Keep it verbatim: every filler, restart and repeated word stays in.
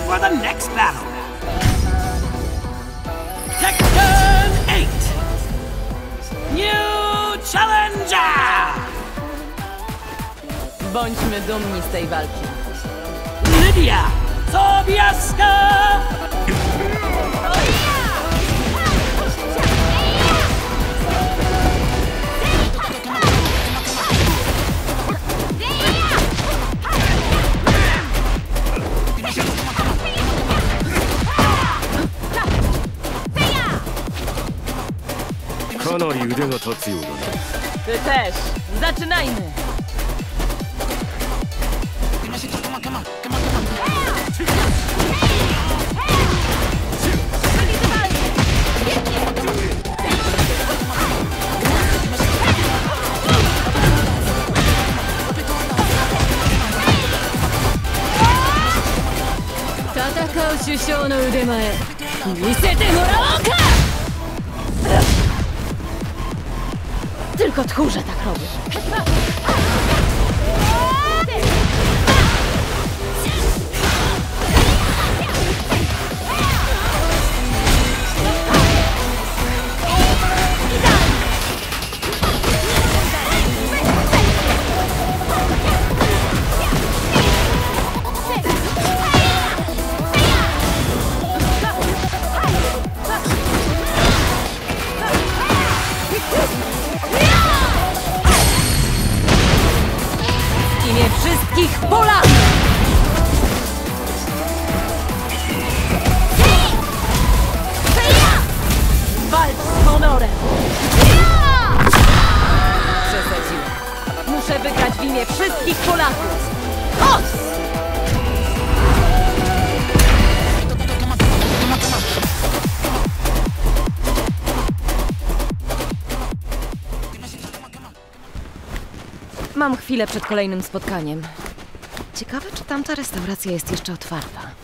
for the next battle. Tekken eight. New Challenger! Bądźmy dumni z tej walki. Lidia Sobieska! Ty też. Zaczynajmy. Tylko tchórze tak robią. Wszystkich Polaków! Walcz z honorem! Przesadziłem. Muszę wygrać w imię wszystkich Polaków! Os! Mam chwilę przed kolejnym spotkaniem. Ciekawe, czy tamta restauracja jest jeszcze otwarta.